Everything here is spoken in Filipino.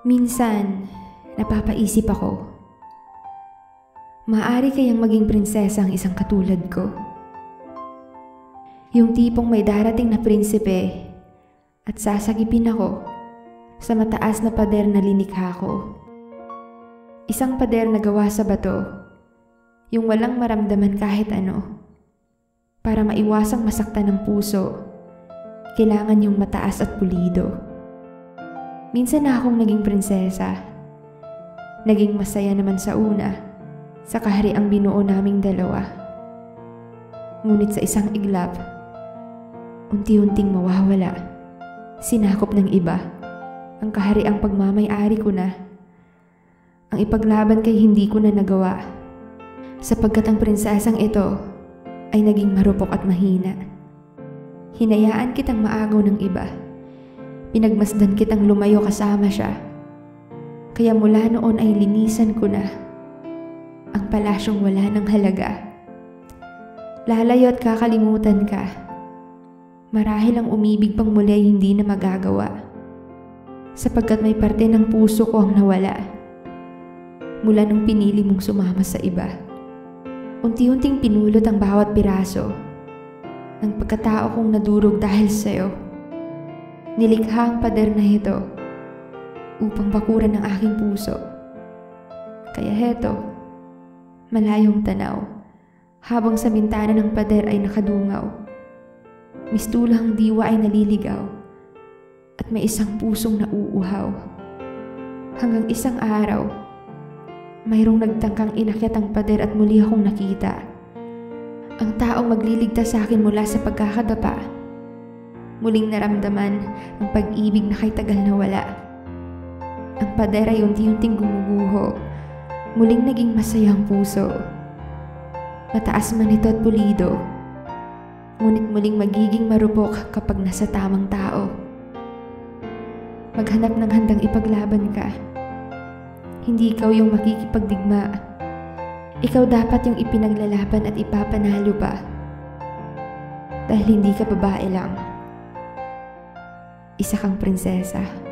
Minsan, napapaisip ako. Maaari kayang maging prinsesa ang isang katulad ko. Yung tipong may darating na prinsipe at sasagipin ako sa mataas na pader na linikha ko. Isang pader na gawa sa bato, yung walang maramdaman kahit ano. Para maiwasang masaktan ng puso, kailangan yung mataas at pulido. Minsan na akong naging prinsesa. Naging masaya naman sa una, sa kahariang binuo naming dalawa. Ngunit sa isang iglap, unti-unting mawawala. Sinakop ng iba ang kahariang pagmamay-ari ko na. Ang ipaglaban kay hindi ko na nagawa, sapagkat ang prinsesang ito ay naging marupok at mahina. Hinayaan kitang maagaw ng iba. Pinagmasdan kitang lumayo kasama siya. Kaya mula noon ay linisan ko na ang palasyong wala ng halaga. Lalayo at kakalimutan ka. Marahil ang umibig pang muli ay hindi na magagawa, sapagkat may parte ng puso ko ang nawala mula nung pinili mong sumama sa iba. Unti-unting pinulot ang bawat piraso ng pagkatao kong nadurog dahil sa'yo. Nilikha ang pader na ito upang bakuran ng aking puso. Kaya heto, malayong tanaw, habang sa bintana ng pader ay nakadungaw. Mistulang diwa ay naliligaw, at may isang pusong nauuhaw. Hanggang isang araw, mayroong nagtangkang inakyat ang pader at muli akong nakita. Ang taong magliligtas sa akin mula sa pagkakadapa. Muling naramdaman ang pag-ibig na kay tagal na wala. Ang pader ay unti-unting gumuguho. Muling naging masaya ang puso. Mataas man ito at pulido, ngunit muling magiging marupok kapag nasa tamang tao. Maghanap ng handang ipaglaban ka. Hindi ikaw yung makikipagdigma. Ikaw dapat yung ipinaglalaban at ipapanalo pa. Dahil hindi ka babae lang. Isa kang prinsesa.